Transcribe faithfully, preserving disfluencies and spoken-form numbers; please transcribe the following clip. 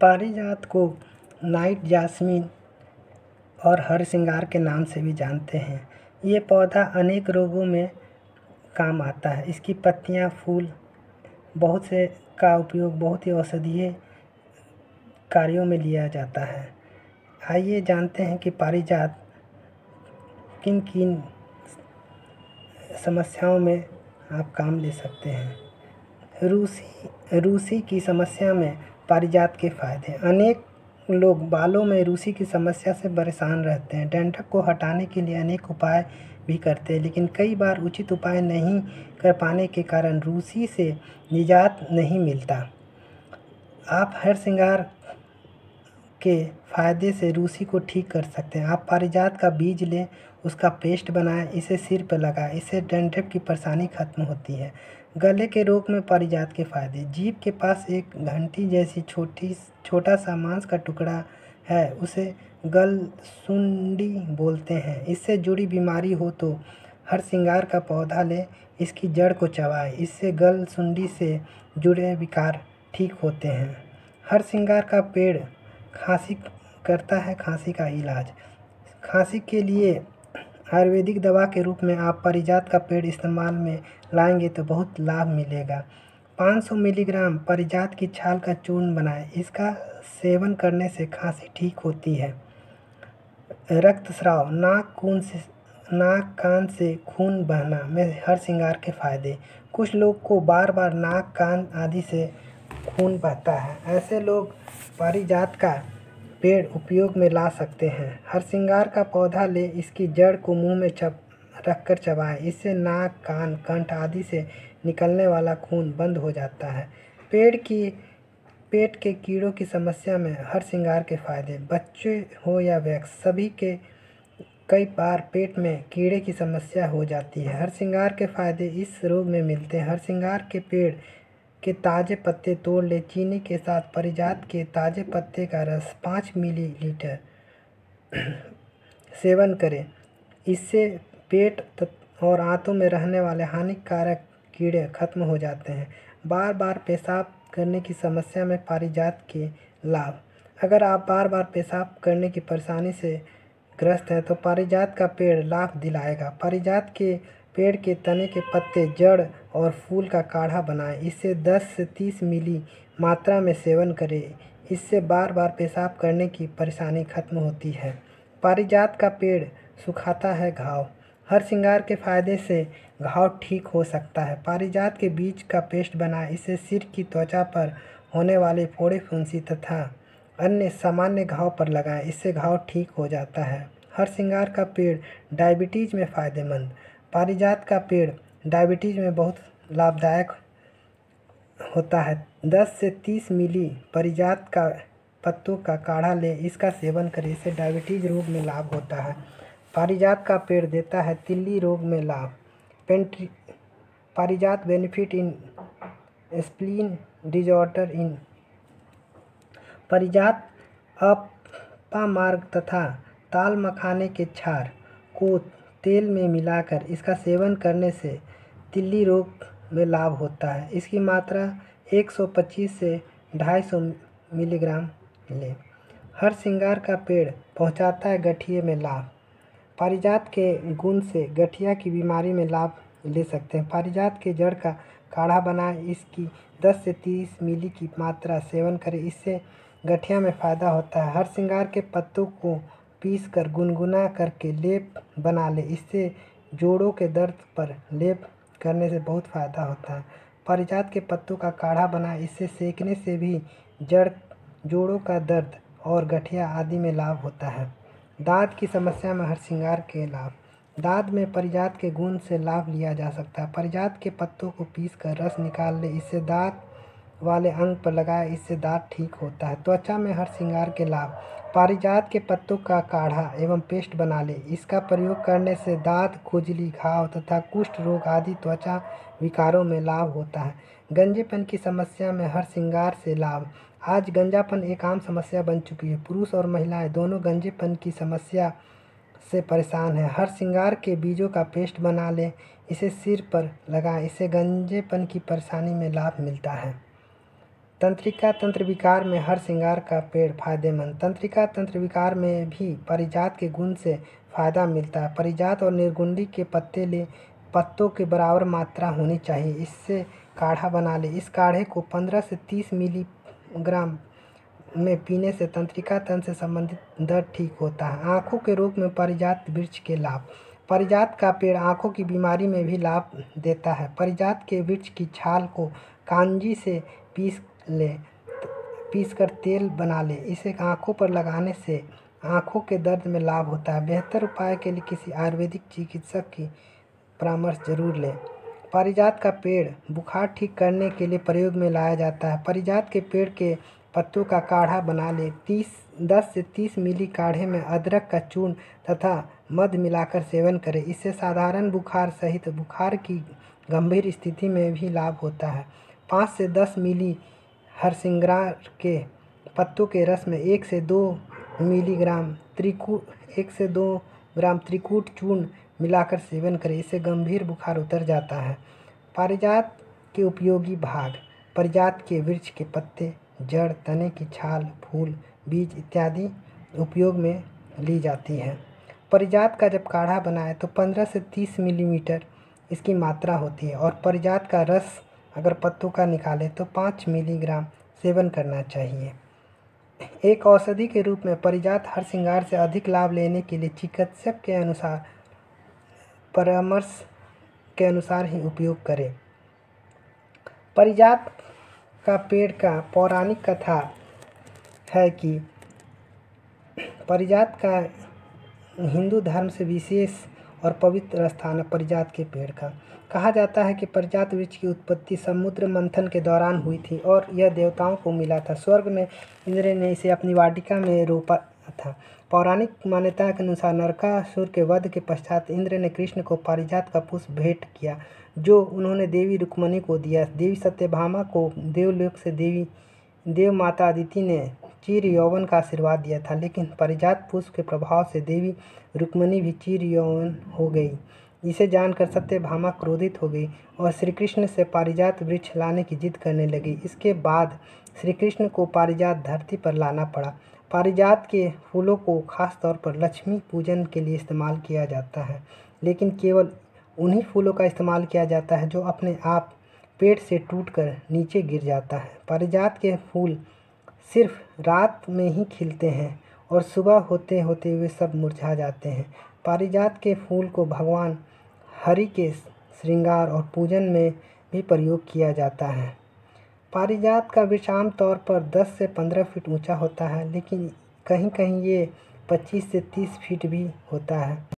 पारिजात को night Jasmine और हरसिंगार के नाम से भी जानते हैं। ये पौधा अनेक रोगों में काम आता है। इसकी पत्तियां, फूल बहुत से का उपयोग बहुत ही औषधीय कार्यों में लिया जाता है। आइए जानते हैं कि पारिजात किन किन समस्याओं में आप काम ले सकते हैं। रूसी रूसी की समस्या में पारिजात के फायदे। अनेक लोग बालों में रूसी की समस्या से परेशान रहते हैं। डंठल को हटाने के लिए अनेक उपाय भी करते हैं, लेकिन कई बार उचित उपाय नहीं कर पाने के कारण रूसी से निजात नहीं मिलता। आप हरसिंगार के फ़ायदे से रूसी को ठीक कर सकते हैं। आप पारिजात का बीज लें, उसका पेस्ट बनाएं, इसे सिर पर लगाएं। इससे डंठल की परेशानी खत्म होती है। गले के रोग में पारिजात के फायदे। जीभ के पास एक घंटी जैसी छोटी छोटा सा मांस का टुकड़ा है, उसे गलसुंडी बोलते हैं। इससे जुड़ी बीमारी हो तो हरसिंगार का पौधा लें, इसकी जड़ को चबाएं। इससे गलसुंडी से जुड़े विकार ठीक होते हैं। हरसिंगार का पेड़ खांसी करता है। खांसी का इलाज। खांसी के लिए आयुर्वेदिक दवा के रूप में आप पारिजात का पेड़ इस्तेमाल में लाएंगे तो बहुत लाभ मिलेगा। पाँच सौ मिलीग्राम पारिजात की छाल का चूर्ण बनाएं। इसका सेवन करने से खांसी ठीक होती है। रक्तस्राव, नाक खून से नाक कान से खून बहना में हरसिंगार के फायदे। कुछ लोग को बार बार नाक, कान आदि से खून बहता है। ऐसे लोग पारिजात का पेड़ उपयोग में ला सकते हैं। हरसिंगार का पौधा ले, इसकी जड़ को मुंह में चब रखकर चबाएं। इससे नाक, कान, कंठ आदि से निकलने वाला खून बंद हो जाता है। पेड़ की पेट के कीड़ों की समस्या में हरसिंगार के फायदे। बच्चे हो या वयस्क, सभी के कई बार पेट में कीड़े की समस्या हो जाती है। हरसिंगार के फायदे इस रोग में मिलते हैं। हरसिंगार के पेड़ के ताज़े पत्ते तोड़ ले, चीनी के साथ पारिजात के ताज़े पत्ते का रस पाँच मिलीलीटर सेवन करें। इससे पेट और आंतों में रहने वाले हानिकारक कीड़े खत्म हो जाते हैं। बार बार पेशाब करने की समस्या में पारिजात के लाभ। अगर आप बार बार पेशाब करने की परेशानी से ग्रस्त हैं तो पारिजात का पेड़ लाभ दिलाएगा। पारिजात के पेड़ के तने के पत्ते, जड़ और फूल का काढ़ा बनाएं। इससे दस से तीस मिली मात्रा में सेवन करें। इससे बार बार पेशाब करने की परेशानी खत्म होती है। पारिजात का पेड़ सुखाता है घाव। हरसिंगार के फायदे से घाव ठीक हो सकता है। पारिजात के बीज का पेस्ट बनाएं। इसे सिर की त्वचा पर होने वाले फोड़े, फुंसी तथा अन्य सामान्य घाव पर लगाएं। इससे घाव ठीक हो जाता है। हरसिंगार का पेड़ डायबिटीज़ में फ़ायदेमंद। पारिजात का पेड़ डायबिटीज़ में बहुत लाभदायक होता है। दस से तीस मिली पारिजात का पत्तों का काढ़ा लें, इसका सेवन करें। इससे डायबिटीज़ रोग में लाभ होता है। पारिजात का पेड़ देता है तिल्ली रोग में लाभ। पेंट्री पारिजात benefit in spleen disorder in. पारिजात अपामार्ग तथा ताल मखाने के क्षार को तेल में मिलाकर इसका सेवन करने से तिल्ली रोग में लाभ होता है। इसकी मात्रा एक सौ पच्चीस से ढाई सौ मिलीग्राम लें। हरसिंगार का पेड़ पहुंचाता है गठिए में लाभ। पारिजात के गुण से गठिया की बीमारी में लाभ ले सकते हैं। पारिजात के जड़ का काढ़ा बनाएं। इसकी दस से तीस मिली की मात्रा सेवन करें। इससे गठिया में फ़ायदा होता है। हरसिंगार के पत्तों को पीस कर गुनगुना करके लेप बना ले। इससे जोड़ों के दर्द पर लेप करने से बहुत फ़ायदा होता है। पारिजात के पत्तों का काढ़ा बनाएं। इससे सेकने से भी जड़, जोड़ों का दर्द और गठिया आदि में लाभ होता है। दाँत की समस्या में हरसिंगार के लाभ। दाँत में पारिजात के गुण से लाभ लिया जा सकता है। पारिजात के पत्तों को पीस कर रस निकाल ले। इससे दाँत वाले अंग पर लगाए। इससे दाँत ठीक होता है। त्वचा में हरसिंगार के लाभ। पारिजात के पत्तों का काढ़ा एवं पेस्ट बना ले। इसका प्रयोग करने से दाँत, खुजली, घाव तथा कुष्ठ रोग आदि त्वचा विकारों में लाभ होता है। गंजेपन की समस्या में हरसिंगार से लाभ। आज गंजापन एक आम समस्या बन चुकी है। पुरुष और महिलाएं दोनों गंजेपन की समस्या से परेशान हैं। हरसिंगार के बीजों का पेस्ट बना लें। इसे सिर पर लगाएं। इससे गंजेपन की परेशानी में लाभ मिलता है। तंत्रिका तंत्र विकार में हर श्रृंगार का पेड़ फायदेमंद। तंत्रिका तंत्र विकार में भी पारिजात के गुण से फायदा मिलता है। पारिजात और निर्गुंडी के पत्ते ले पत्तों की बराबर मात्रा होनी चाहिए। इससे काढ़ा बना ले। इस काढ़े को पंद्रह से तीस मिलीग्राम में पीने से तंत्रिका तंत्र से संबंधित दर्द ठीक होता है। आँखों के रोग में पारिजात वृक्ष के लाभ। पारिजात का पेड़ आँखों की बीमारी में भी लाभ देता है। पारिजात के वृक्ष की छाल को कांजी से पीस ले पीस कर तेल बना ले। इसे आँखों पर लगाने से आँखों के दर्द में लाभ होता है। बेहतर उपाय के लिए किसी आयुर्वेदिक चिकित्सक की परामर्श जरूर लें। पारिजात का पेड़ बुखार ठीक करने के लिए प्रयोग में लाया जाता है। पारिजात के पेड़ के पत्तों का काढ़ा बना ले। तीस दस से तीस मिली काढ़े में अदरक का चूर्ण तथा मध मिलाकर सेवन करें। इससे साधारण बुखार सहित बुखार की गंभीर स्थिति में भी लाभ होता है। पाँच से दस मिली हरसिंगार के पत्तों के रस में एक से दो मिलीग्राम त्रिकूट एक से दो ग्राम त्रिकूट चूर्ण मिलाकर सेवन करें। इससे गंभीर बुखार उतर जाता है। पारिजात के उपयोगी भाग। पारिजात के वृक्ष के पत्ते, जड़, तने की छाल, फूल, बीज इत्यादि उपयोग में ली जाती है। पारिजात का जब काढ़ा बनाए तो पंद्रह से तीस मिलीमीटर इसकी मात्रा होती है और पारिजात का रस अगर पत्तों का निकाले तो पाँच मिलीग्राम सेवन करना चाहिए। एक औषधि के रूप में पारिजात हरसिंगार से अधिक लाभ लेने के लिए चिकित्सक के अनुसार परामर्श के अनुसार ही उपयोग करें। पारिजात का पेड़ का पौराणिक कथा है कि पारिजात का हिंदू धर्म से विशेष और पवित्र स्थान है। पारिजात के पेड़ का कहा जाता है कि पारिजात वृक्ष की उत्पत्ति समुद्र मंथन के दौरान हुई थी और यह देवताओं को मिला था। स्वर्ग में इंद्र ने इसे अपनी वाटिका में रोपा था। पौराणिक मान्यता के अनुसार नरकासुर के वध के पश्चात इंद्र ने कृष्ण को पारिजात का पुष्प भेंट किया, जो उन्होंने देवी रुक्मिणी को दिया। देवी सत्यभामा को देवलोक से देवी देव माता अदिति ने चिर यौवन का आशीर्वाद दिया था, लेकिन पारिजात पुष्प के प्रभाव से देवी रुक्मिणी भी चिर यौवन हो गई। इसे जानकर सत्यभामा क्रोधित हो गई और श्री कृष्ण से पारिजात वृक्ष लाने की जिद करने लगी। इसके बाद श्री कृष्ण को पारिजात धरती पर लाना पड़ा। पारिजात के फूलों को खास तौर पर लक्ष्मी पूजन के लिए इस्तेमाल किया जाता है, लेकिन केवल उन्हीं फूलों का इस्तेमाल किया जाता है जो अपने आप पेड़ से टूटकर नीचे गिर जाता है। पारिजात के फूल सिर्फ रात में ही खिलते हैं और सुबह होते होते वे सब मुरझा जाते हैं। पारिजात के फूल को भगवान हरि के श्रृंगार और पूजन में भी प्रयोग किया जाता है। पारिजात का वृक्ष आम तौर पर दस से पंद्रह फीट ऊंचा होता है, लेकिन कहीं कहीं ये पच्चीस से तीस फीट भी होता है।